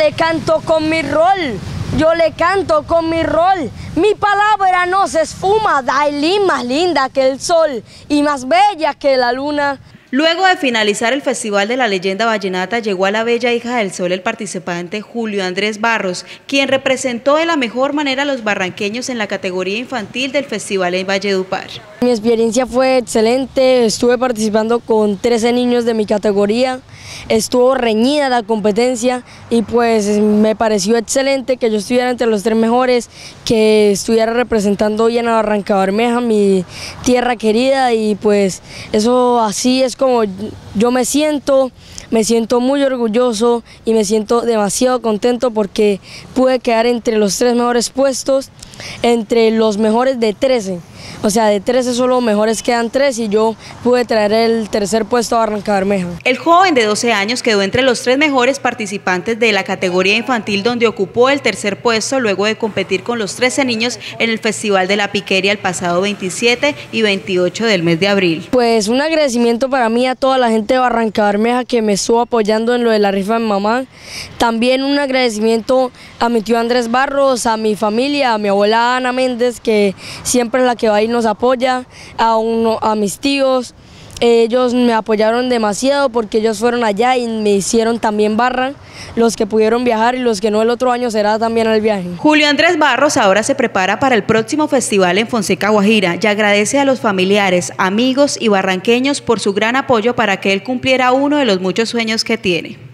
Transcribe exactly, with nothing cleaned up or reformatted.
le canto con mi rol, yo le canto con mi rol. Mi palabra no se esfuma, Dailin más linda que el sol y más bella que la luna. Luego de finalizar el Festival de la Leyenda Vallenata, llegó a la bella hija del sol el participante Julio Andrés Barros, quien representó de la mejor manera a los barranqueños en la categoría infantil del Festival en Valledupar. Mi experiencia fue excelente, estuve participando con trece niños de mi categoría, estuvo reñida la competencia y pues me pareció excelente que yo estuviera entre los tres mejores, que estuviera representando bien a Barrancabermeja, mi tierra querida, y pues eso así es como yo me siento, me siento muy orgulloso y me siento demasiado contento porque pude quedar entre los tres mejores puestos, entre los mejores de trece. O sea, de trece solo mejores quedan tres y yo pude traer el tercer puesto a Barrancabermeja. El joven de doce años quedó entre los tres mejores participantes de la categoría infantil, donde ocupó el tercer puesto luego de competir con los trece niños en el Festival de la Piquería el pasado veintisiete y veintiocho del mes de abril. Pues un agradecimiento para mí a toda la gente de Barrancabermeja que me estuvo apoyando en lo de la rifa de mi mamá. También un agradecimiento a mi tío Andrés Barros, a mi familia, a mi abuela Ana Méndez, que siempre es la que va y nos apoya, a, uno, a mis tíos. Ellos me apoyaron demasiado porque ellos fueron allá y me hicieron también barra, los que pudieron viajar y los que no el otro año será también el viaje. Julio Andrés Barros ahora se prepara para el próximo festival en Fonseca, Guajira, y agradece a los familiares, amigos y barranqueños por su gran apoyo para que él cumpliera uno de los muchos sueños que tiene.